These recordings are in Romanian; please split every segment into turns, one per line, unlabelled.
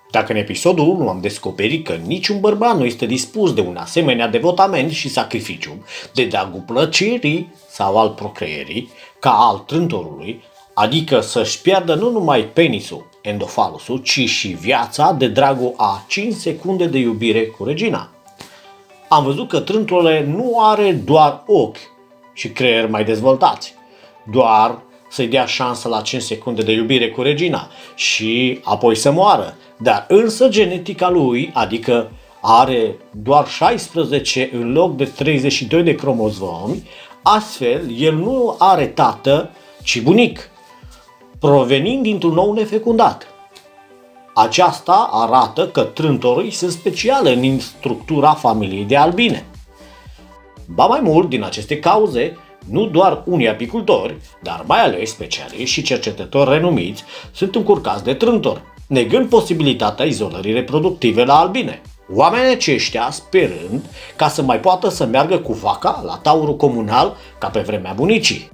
Dacă în episodul 1 am descoperit că niciun bărbat nu este dispus de un asemenea devotament și sacrificiu, de dragul plăcerii sau al procreierii, ca al trântorului, adică să-și piardă nu numai penisul, endofalusul, ci și viața de dragul a 5 secunde de iubire cu regina. Am văzut că trântorul nu are doar ochi și creier mai dezvoltați, doar să-i dea șansă la 5 secunde de iubire cu regina și apoi să moară. Dar însă genetica lui, adică are doar 16 în loc de 32 de cromozomi, astfel el nu are tată, ci bunic, provenind dintr-un ou nefecundat. Aceasta arată că trântorii sunt speciale în structura familiei de albine. Ba mai mult, din aceste cauze, nu doar unii apicultori, dar mai ales specialiști și cercetători renumiți sunt încurcați de trântori, negând posibilitatea izolării reproductive la albine. Oamenii aceștia sperând ca să mai poată să meargă cu vaca la taurul comunal ca pe vremea bunicii.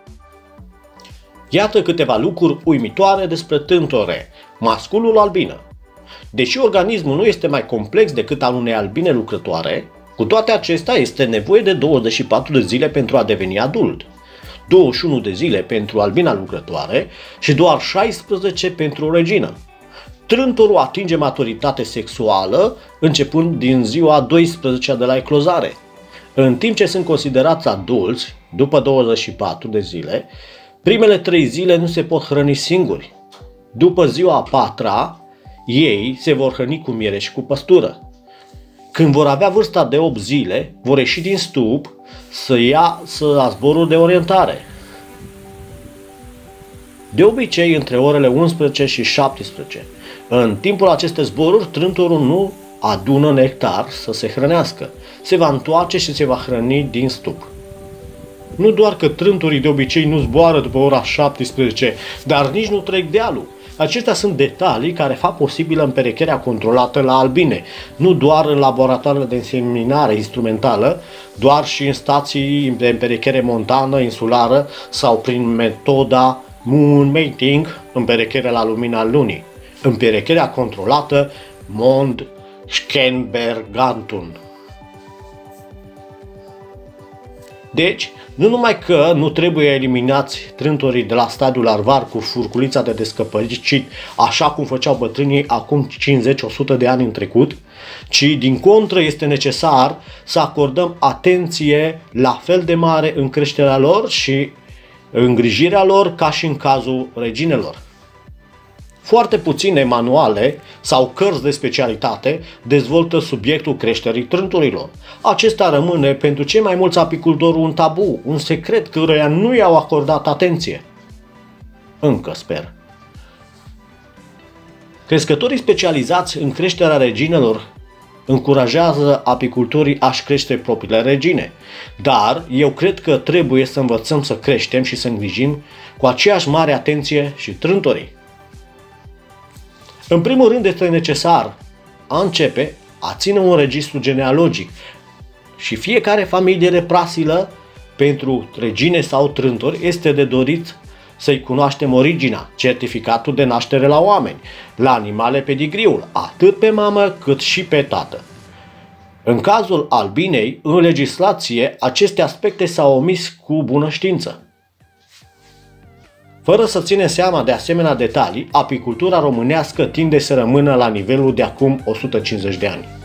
Iată câteva lucruri uimitoare despre trântore, masculul albină. Deși organismul nu este mai complex decât al unei albine lucrătoare, cu toate acestea este nevoie de 24 de zile pentru a deveni adult, 21 de zile pentru albina lucrătoare și doar 16 pentru regină. Trântorul atinge maturitate sexuală începând din ziua 12 de la eclozare. În timp ce sunt considerați adulți, după 24 de zile, primele 3 zile nu se pot hrăni singuri. După ziua a 4-a, ei se vor hrăni cu miere și cu păstură. Când vor avea vârsta de 8 zile, vor ieși din stup să la zborul de orientare. De obicei între orele 11 și 17. În timpul acestei zboruri, trântorul nu adună nectar să se hrănească. Se va întoarce și se va hrăni din stup. Nu doar că trântorii de obicei nu zboară după ora 17, dar nici nu trec dealul. Acestea sunt detalii care fac posibilă împerecherea controlată la albine, nu doar în laboratoarele de înseminare instrumentală, doar și în stații de împerechere montană, insulară sau prin metoda moon mating, împerecherea la lumina lunii. Împerecherea controlată Mond Schkenbergantun. Deci, nu numai că nu trebuie eliminați trântorii de la stadiul larvar cu furculița de descăpăricit, așa cum făceau bătrânii acum 50-100 de ani în trecut, ci din contră este necesar să acordăm atenție la fel de mare în creșterea lor și îngrijirea lor ca și în cazul reginelor. Foarte puține manuale sau cărți de specialitate dezvoltă subiectul creșterii trântorilor. Acesta rămâne pentru cei mai mulți apicultori un tabu, un secret căruia nu i-au acordat atenție. Încă sper. Crescătorii specializați în creșterea reginelor încurajează apicultorii a-și crește propriile regine, dar eu cred că trebuie să învățăm să creștem și să îngrijim cu aceeași mare atenție și trântorii. În primul rând este necesar a începe a ține un registru genealogic și fiecare familie reprasilă pentru regine sau trântori este de dorit să-i cunoaștem originea, certificatul de naștere la oameni, la animale pedigriul, atât pe mamă cât și pe tată. În cazul albinei, în legislație, aceste aspecte s-au omis cu bună știință. Fără să ținem seama de asemenea detalii, apicultura românească tinde să rămână la nivelul de acum 150 de ani.